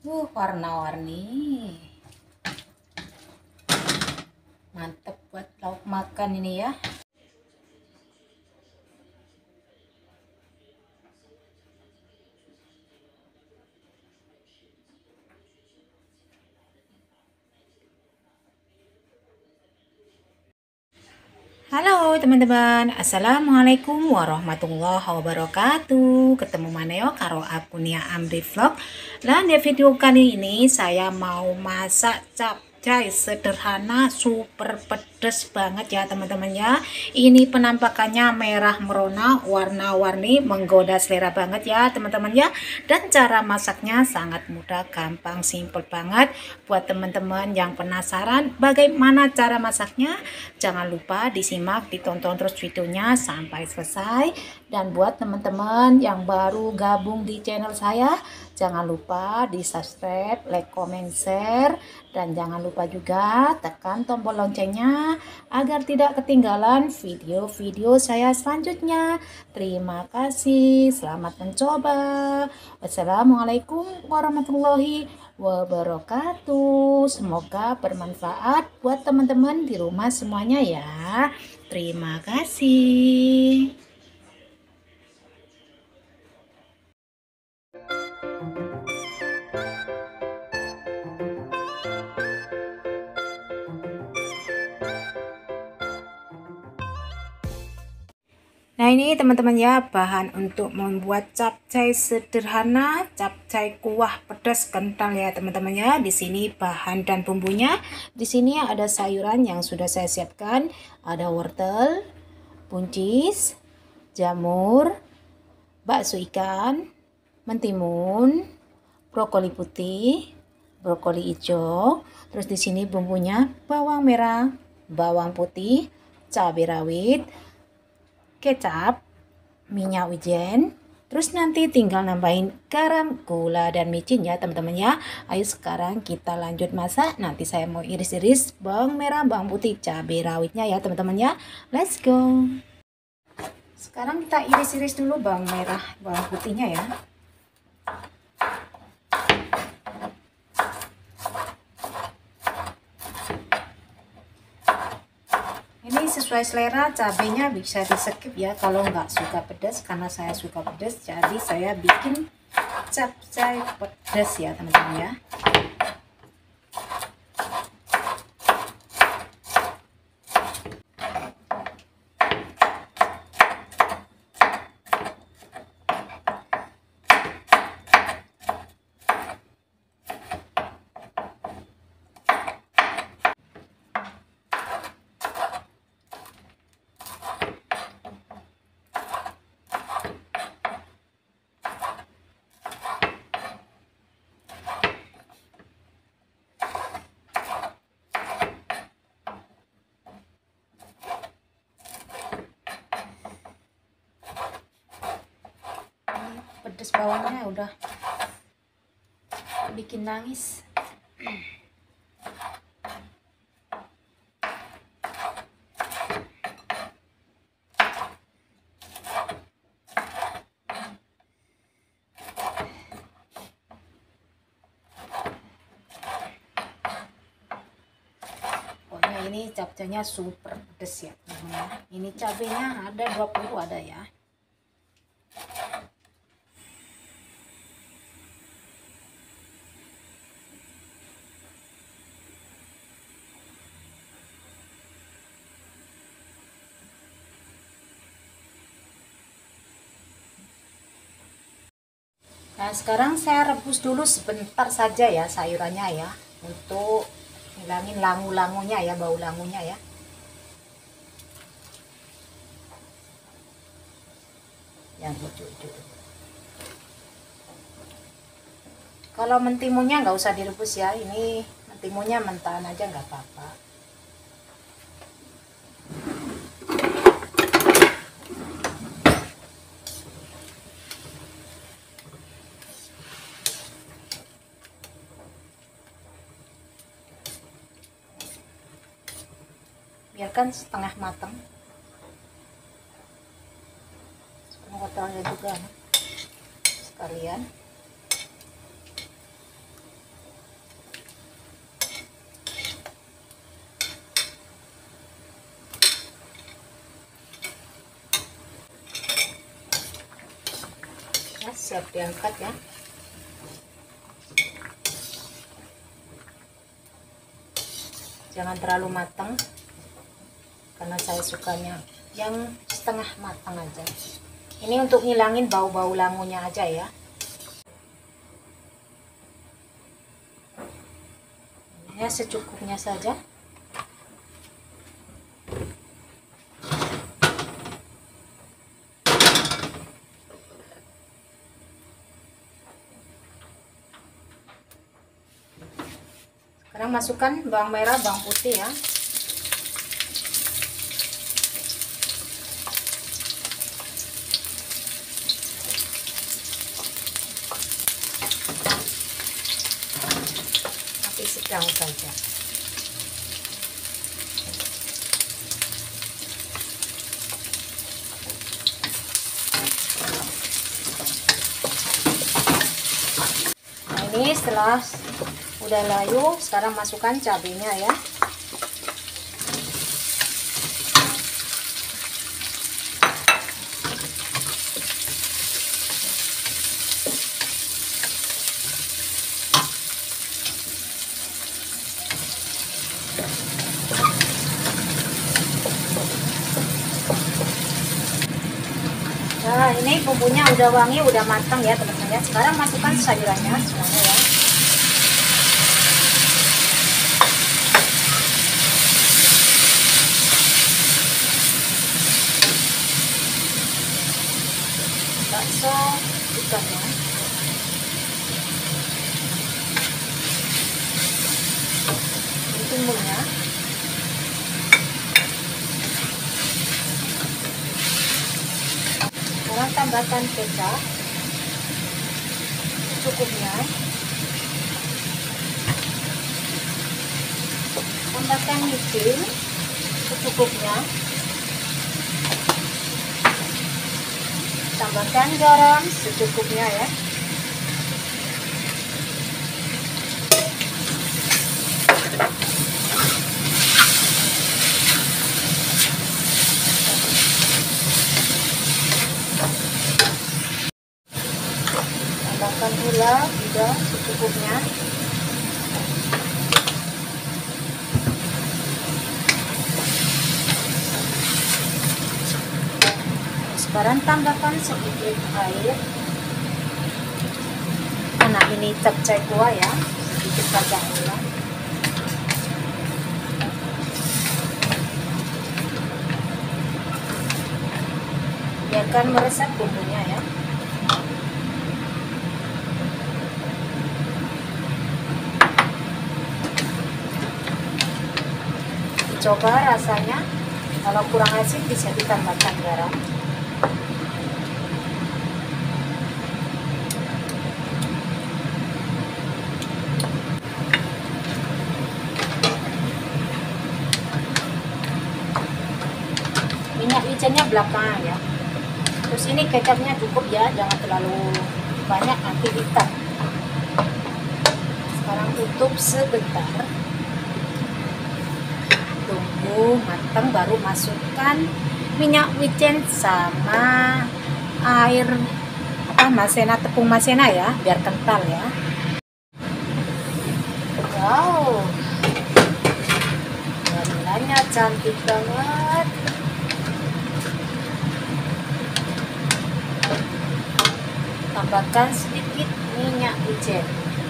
Warna-warni. Mantep buat lauk makan ini ya. Halo teman-teman, assalamualaikum warahmatullahi wabarakatuh. Ketemu mana yo karo aku Nia Amri Vlog. Dan di video kali ini saya mau masak capcay sederhana super pedes banget ya teman-teman ya. Ini penampakannya merah merona, warna-warni, menggoda selera banget ya teman-teman ya. Dan cara masaknya sangat mudah, gampang, simple banget. Buat teman-teman yang penasaran bagaimana cara masaknya, jangan lupa disimak, ditonton terus videonya sampai selesai. Dan buat teman-teman yang baru gabung di channel saya, jangan lupa di subscribe, like, comment, share, dan jangan lupa juga tekan tombol loncengnya agar tidak ketinggalan video-video saya selanjutnya. Terima kasih, selamat mencoba. Wassalamualaikum warahmatullahi wabarakatuh. Semoga bermanfaat buat teman-teman di rumah semuanya ya. Terima kasih. Nah ini teman-teman ya, bahan untuk membuat capcay sederhana, capcay kuah pedas kental ya teman-teman ya. Di sini bahan dan bumbunya. Di sini ada sayuran yang sudah saya siapkan, ada wortel, buncis, jamur, bakso ikan, mentimun, brokoli putih, brokoli hijau. Terus di sini bumbunya bawang merah, bawang putih, cabai rawit, kecap, minyak wijen, terus nanti tinggal nambahin garam, gula, dan micin ya teman-teman ya. Ayo sekarang kita lanjut masak. Nanti saya mau iris-iris bawang merah, bawang putih, cabai rawitnya ya teman-teman ya. Let's go. Sekarang kita iris-iris dulu bawang merah, bawang putihnya ya. Ini sesuai selera, cabenya bisa di skip ya kalau nggak suka pedas. Karena saya suka pedas, jadi saya bikin capcay pedas ya teman-teman ya. Pedas bawangnya udah bikin nangis. Pokoknya ini capcaynya super pedas ya teman-teman. Ini cabenya ada 20 ada ya. Nah sekarang saya rebus dulu sebentar saja ya sayurannya ya, untuk ngilangin langu-langunya ya, bau langunya ya. Yang lucu-lucu. Kalau mentimunnya nggak usah direbus ya, ini mentimunnya mentahan aja nggak apa-apa. Biarkan setengah matang. Wortelnya juga sekalian. siap diangkat ya. Jangan terlalu matang karena saya sukanya yang setengah matang aja. Ini untuk ngilangin bau-bau langunya aja ya. Ya secukupnya saja. Sekarang masukkan bawang merah, bawang putih ya. Api sedang saja. Nah, ini setelah udah layu, sekarang masukkan cabenya ya. Nah, ini bumbunya udah wangi, udah matang ya teman-teman ya. Sekarang masukkan sayurannya semuanya ya. Bakso ikannya, bumbunya, sekarang tambahkan kecap secukupnya, tambahkan micin secukupnya, tambahkan garam secukupnya ya. Tambahkan gula juga secukupnya. Sekarang tambahkan sedikit air karena ini capcay kuah ya, sedikit saja air. Biarkan meresap bumbunya ya. Coba rasanya, kalau kurang asin bisa ditambahkan garam. Minyak wijennya belakangan ya. Terus ini kecapnya cukup ya, jangan terlalu banyak nanti hitam. Sekarang tutup sebentar, tunggu matang, baru masukkan minyak wijen sama air masena, tepung masena ya, biar kental ya. Wow, warnanya cantik banget. Tambahkan sedikit minyak wijen,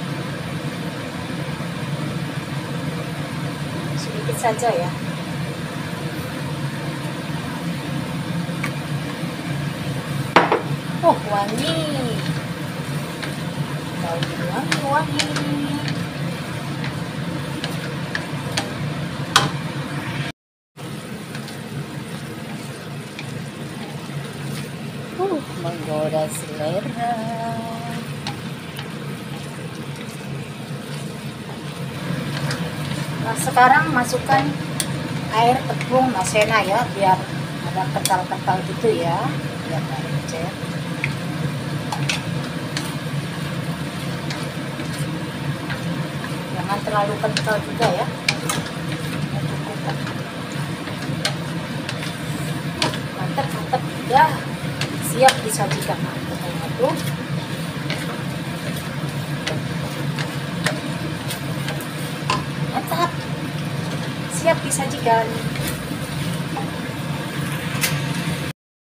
sedikit saja ya. Oh, wangi, wangi. Menggoda selera. Nah, sekarang masukkan air tepung masena ya, biar ada kental-kental gitu ya, biar nggak lecet. Jangan terlalu kental juga ya. Mantap, mantap, udah siap disajikan. Tuh dan